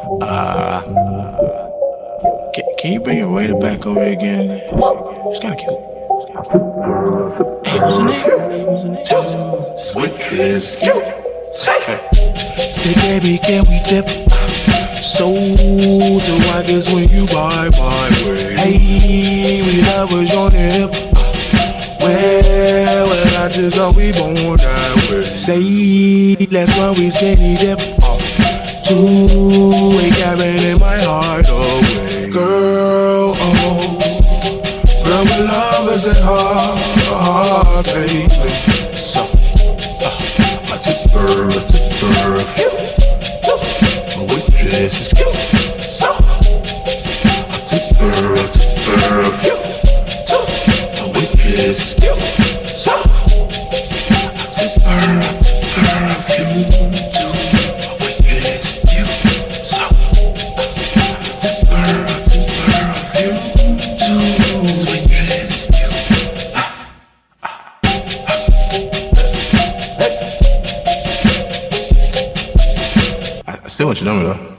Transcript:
Can you bring your waiter back over here again? It's kinda cute. Hey, what's her name? Switch is cute. Say, baby, can we dip? So I guess when you buy my way, hey, we lovers on the hip. Well, I just thought we born that way. Say, that's why we skinny dip. Two-way cabin in my heart away. Girl, oh, girl, my love is at heart, baby. So, I took her, my waitress is cute. So, I took her, my waitress is cute. So, I took her a few too. My waitress is cute. So, I took her a few too. This waitress is cute. I still want your number though.